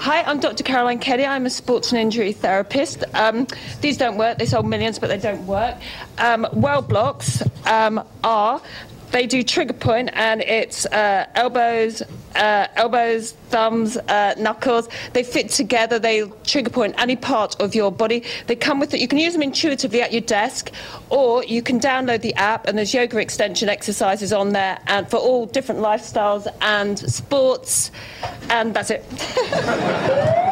Hi, I'm Dr. Caroline Kelly. I'm a sports and injury therapist. These don't work. They sold millions, but they don't work. Well blocks they do trigger point, and it's elbows, thumbs, knuckles. They fit together. They trigger point any part of your body. They come with it. You can use them intuitively at your desk, or you can download the app, and there's yoga extension exercises on there, and for all different lifestyles and sports. And that's it.